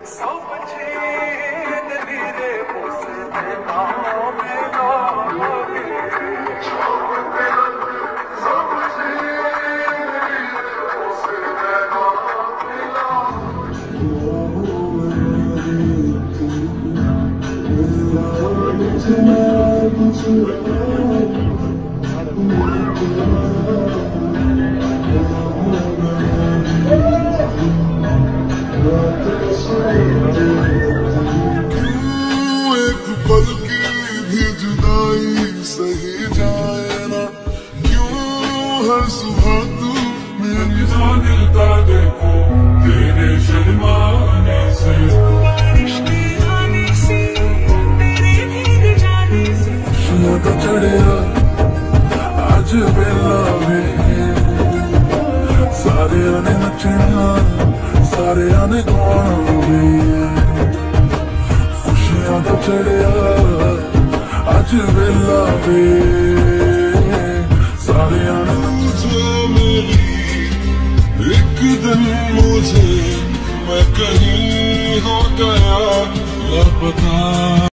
एक पल की भी जुदाई सही जाए ना, क्यों हर सुबह तू मेरी मिलता देखो तेरे शर्माने से, बारिश के आने से, तेरे भीग जाने से, खुशियां तो चढ़िया आज बेला वे, सारे आने नचना सारे आने गाना वे, खुशियां तो चढ़िया आज बेला वे, सारे आने नचना मेरी। एक दिन मुझे मैं कहीं हो गया लापता।